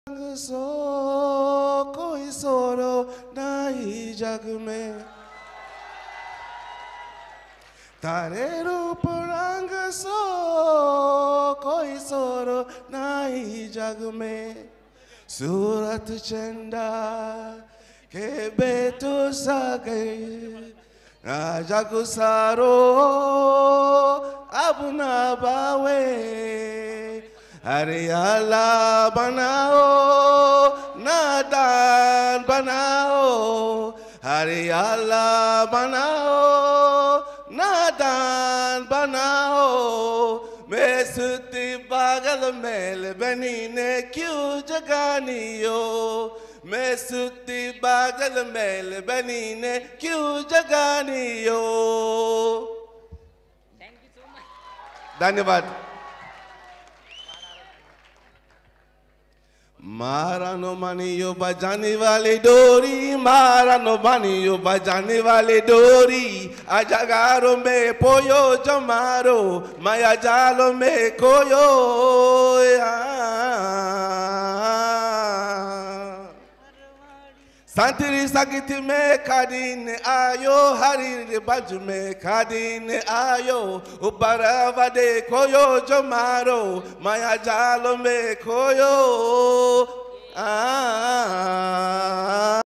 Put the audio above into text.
सो कोई सोरो नहीं जग में, तारे रूप रंग सो कोई सोरो नहीं जग में। सूरत चंदा के बेटो सगे राजा गुसारो अब ना बावे। हरियाला बनाओ नादान बनाओ, हरियाला बनाओ नादान बनाओ। मैं सुती पागल मेल बनी ने क्यों जगानी हो, मैं सुती पागल मेल बनी ने क्यों जगानी हो। धन्यवाद। मारा नो मानियो बजाने वाली डोरी, मारा नो मानियो बजाने वाली डोरी। अजगारो में पोयो जमारो, माया जालो में कोयो। संतरी सगित में खादीन आयो, हरी बाजू में खादीन आयो। ऊपर वदे खोयो जो मारो, माया जाल में खोयो।